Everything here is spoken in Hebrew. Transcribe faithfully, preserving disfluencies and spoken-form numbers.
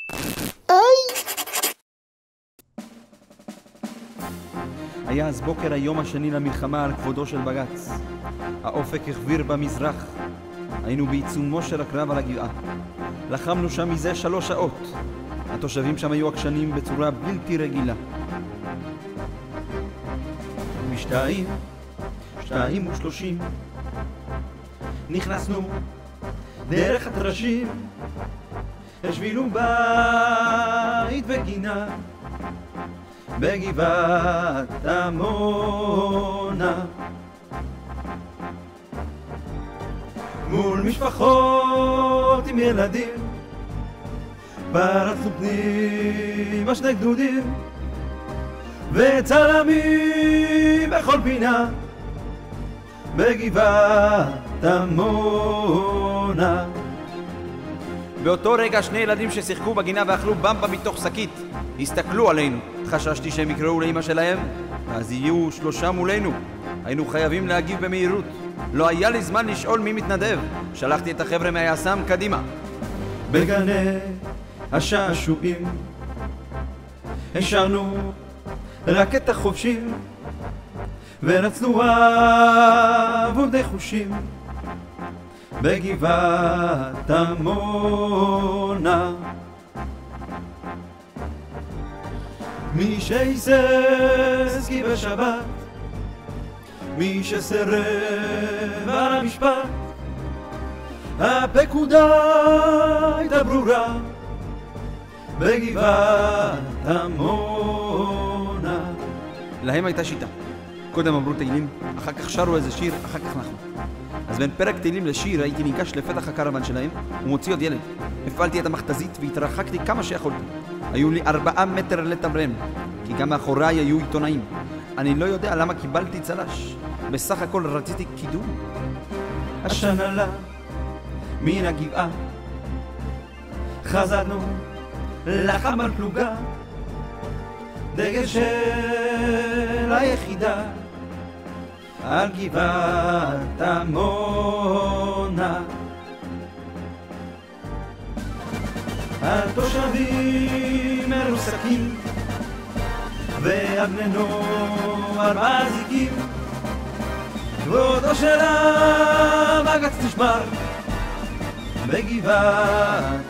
היה אז בוקר היום השני למלחמה על כבודו של בג"ץ. האופק החביר במזרח. היינו בעיצומו של הקרב על הגבעה. לחמנו שם מזה שלוש שעות. התושבים שם היו עקשנים בצורה בלתי רגילה. בשתיים, שתיים ושלושים, נכנסנו דרך הטרשים, השבילו בית וגינה בגבעת עמונה, מול משפחות עם ילדים פרצנו פנימה שני גדודים וצלמים בכל פינה בגבעת עמונה. באותו רגע שני ילדים ששיחקו בגינה ואכלו במבה מתוך שקית הסתכלו עלינו. חששתי שהם יקראו לאמא שלהם ואז יהיו שלושה מולנו. היינו חייבים להגיב במהירות. לא היה לי זמן לשאול מי מתנדב. שלחתי את החבר'ה מהיס"מ קדימה. בגני השעשועים השארנו רק את החובשים ורצנו עבודי חושים בגבעת עמונה. מי שהיסס כי בשבת, מי שסרב על המשפט, הפקודה הייתה ברורה בגבעת עמונה. להם הייתה שיטה. קודם אמרו תהילים, אחר כך שרו איזה שיר, אחר כך אנחנו. אז בין פרק תהילים לשיר הייתי ניגש לפתח הקרבן שלהם ומוציא עוד ילד. הפעלתי את המכתזית והתרחקתי כמה שיכולתי. היו לי ארבעה מטר לתמרן, כי גם מאחוריי היו עיתונאים. אני לא יודע למה קיבלתי צלש. בסך הכל רציתי קידום. עשן עלה מן הגבעה, חזרנו לחמ"ל פלוגה, דגל של היחידה על גבעת עמונה. התושבים מרוסקים והבני נוער מזיקים, כבודו של הבג"ץ נשמר בגבעת